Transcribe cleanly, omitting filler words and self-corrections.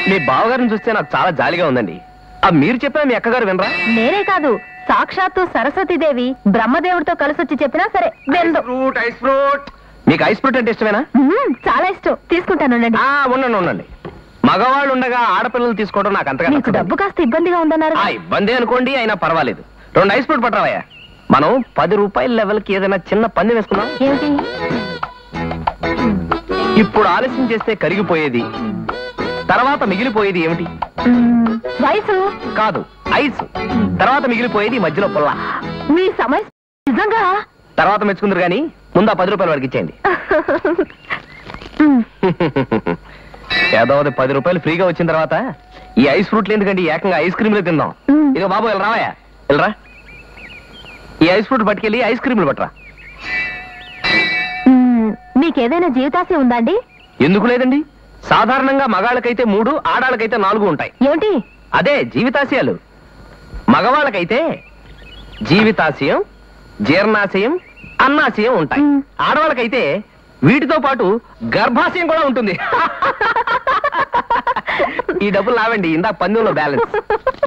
మీ బావగారిని చూస్తే నాకు చాలా జాలిగా ఉందండి. మీరు చెప్పినా మీ అక్కగారు వినరా? నేనే కాదు, సాక్షాత్తు సరస్వతీదేవి బ్రహ్మదేవుడితో కలిసి వచ్చి చెప్పినా సరే వినదు. మీకు ఐస్ ఫ్రూట్ అంటే ఇష్టమేనా? చాలా ఇష్టం, తీసుకుంటాను. ఉండండి. మగవాళ్ళు ఉండగా ఆడపిల్లలు తీసుకోవడం నాకు అంతగా మీకు డబ్బు కాస్త ఇబ్బందిగా ఉందన్నారు. ఇబ్బంది అనుకోండి, అయినా పర్వాలేదు. 2 ఐస్ ఫ్రూట్ పట్టరావయ్యా. మనం 10 రూపాయల లెవెల్ కి ఏదైనా చిన్న పందెం వేసుకున్నాం. ఏమిటి? ఇప్పుడు ఆలస్యం చేస్తే కరిగిపోయేది, తర్వాత మిగిలిపోయేది ఏమిటి? వయసు కాదు, ఐస్. తర్వాత మిగిలిపోయేది మధ్యలో పుల్ల. మీ సమస్య నిజంగా తర్వాత మెచ్చుకుందరు గాని ముందు 10 రూపాయల వరకు ఇచ్చేయండి. ఏదో 10 రూపాయలు ఫ్రీగా వచ్చిన తర్వాత ఈ ఐస్ ఫ్రూట్లు ఎందుకండి, ఏకంగా ఐస్ క్రీమ్లు తిందాం. ఇదిగో బాబు, వెళ్ళి రావయ్యా, వెళ్ళరా. ఈ ఐస్ ఫ్రూట్ పట్టుకెళ్ళి ఐస్ క్రీమ్లు పట్టరా. మీకేదైనా జీవితాశయం ఉందండి? ఎందుకు లేదండి. సాధారణంగా మగాళ్ళకైతే 3, ఆడాళ్ళకైతే 4 ఉంటాయి. ఏమిటి? అదే జీవితాశయాలు. మగవాళ్ళకైతే జీవితాశయం, జీర్ణాశయం, అన్నాశయం ఉంటాయి. ఆడవాళ్ళకైతే వీటితో పాటు గర్భాశయం కూడా ఉంటుంది. ఈ డబ్బులు లావండి, ఇందాక పందెంలో బ్యాలెన్స్.